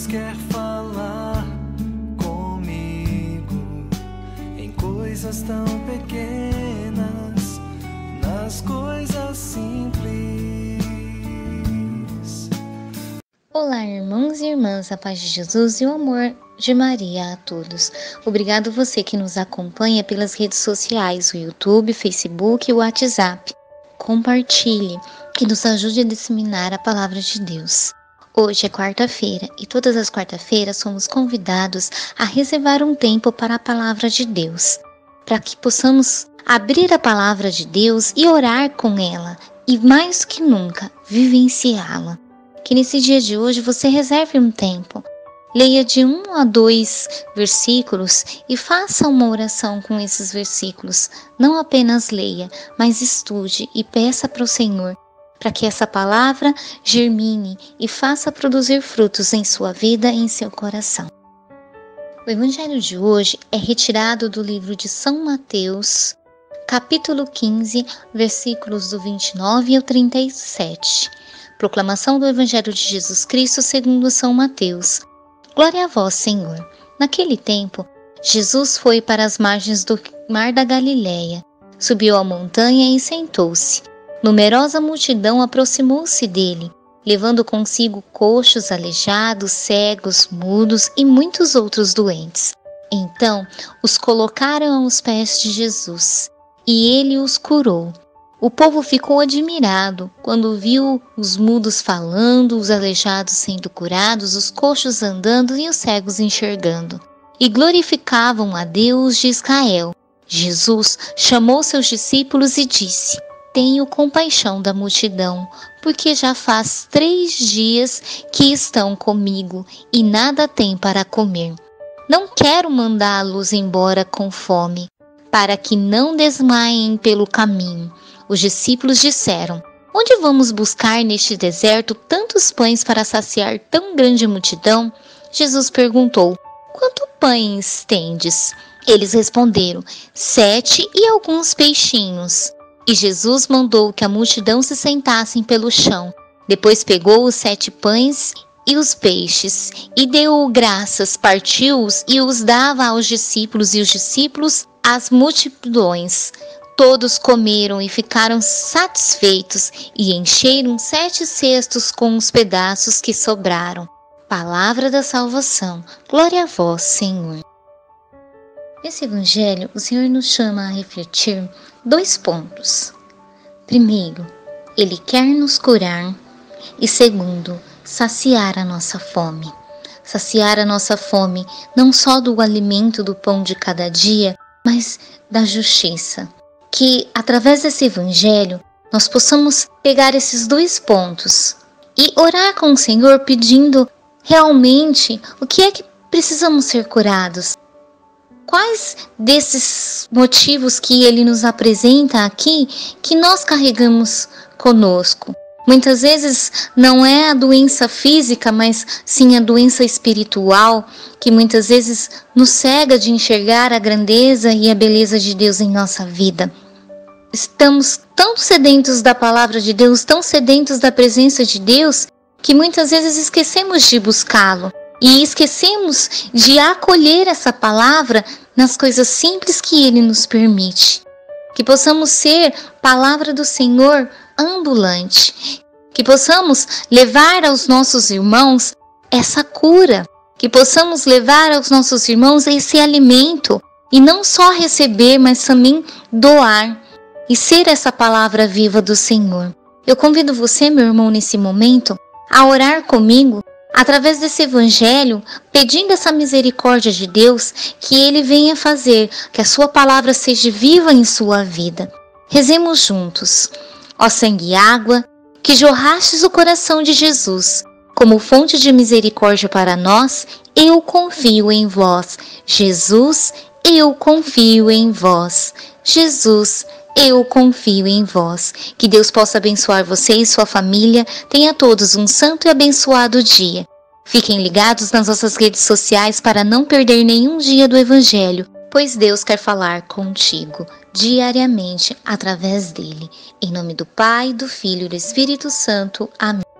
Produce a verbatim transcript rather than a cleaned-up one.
Deus quer falar comigo em coisas tão pequenas, nas coisas simples. Olá, irmãos e irmãs, a paz de Jesus e o amor de Maria a todos. Obrigado você que nos acompanha pelas redes sociais, o YouTube, Facebook e o WhatsApp. Compartilhe e nos ajude a disseminar a palavra de Deus. Hoje é quarta-feira e todas as quarta-feiras somos convidados a reservar um tempo para a palavra de Deus, para que possamos abrir a palavra de Deus e orar com ela e, mais que nunca, vivenciá-la. Que nesse dia de hoje você reserve um tempo, leia de um a dois versículos e faça uma oração com esses versículos. Não apenas leia, mas estude e peça para o Senhor, para que essa palavra germine e faça produzir frutos em sua vida e em seu coração. O evangelho de hoje é retirado do livro de São Mateus, capítulo quinze, versículos do vinte e nove ao trinta e sete. Proclamação do Evangelho de Jesus Cristo segundo São Mateus. Glória a vós, Senhor. Naquele tempo, Jesus foi para as margens do mar da Galileia, subiu a montanha e sentou-se. Numerosa multidão aproximou-se dele, levando consigo coxos, aleijados, cegos, mudos e muitos outros doentes. Então, os colocaram aos pés de Jesus, e ele os curou. O povo ficou admirado quando viu os mudos falando, os aleijados sendo curados, os coxos andando e os cegos enxergando, e glorificavam a Deus de Israel. Jesus chamou seus discípulos e disse: Tenho compaixão da multidão, porque já faz três dias que estão comigo e nada têm para comer. Não quero mandá-los embora com fome, para que não desmaiem pelo caminho. Os discípulos disseram: Onde vamos buscar neste deserto tantos pães para saciar tão grande multidão? Jesus perguntou: Quantos pães tendes? Eles responderam: Sete e alguns peixinhos. E Jesus mandou que a multidão se sentassem pelo chão. Depois pegou os sete pães e os peixes, e deu graças, partiu-os e os dava aos discípulos, e os discípulos às multidões. Todos comeram e ficaram satisfeitos, e encheram sete cestos com os pedaços que sobraram. Palavra da salvação. Glória a vós, Senhor. Nesse evangelho, o Senhor nos chama a refletir dois pontos. Primeiro, Ele quer nos curar, e segundo, saciar a nossa fome. Saciar a nossa fome não só do alimento do pão de cada dia, mas da justiça. Que através desse evangelho nós possamos pegar esses dois pontos e orar com o Senhor pedindo realmente o que é que precisamos ser curados. Quais desses motivos que Ele nos apresenta aqui que nós carregamos conosco? Muitas vezes não é a doença física, mas sim a doença espiritual, que muitas vezes nos cega de enxergar a grandeza e a beleza de Deus em nossa vida. Estamos tão sedentos da palavra de Deus, tão sedentos da presença de Deus, que muitas vezes esquecemos de buscá-lo e esquecemos de acolher essa palavra nas coisas simples que Ele nos permite. Que possamos ser palavra do Senhor ambulante, que possamos levar aos nossos irmãos essa cura, que possamos levar aos nossos irmãos esse alimento e não só receber, mas também doar e ser essa palavra viva do Senhor. Eu convido você, meu irmão, nesse momento, a orar comigo através desse evangelho, pedindo essa misericórdia de Deus, que Ele venha fazer que a sua palavra seja viva em sua vida. Rezemos juntos. Ó sangue e água, que jorrastes o coração de Jesus, como fonte de misericórdia para nós, eu confio em vós. Jesus, eu confio em vós. Jesus, eu confio em vós. Que Deus possa abençoar você e sua família. Tenha todos um santo e abençoado dia. Fiquem ligados nas nossas redes sociais para não perder nenhum dia do Evangelho, pois Deus quer falar contigo diariamente através dele. Em nome do Pai, do Filho e do Espírito Santo. Amém.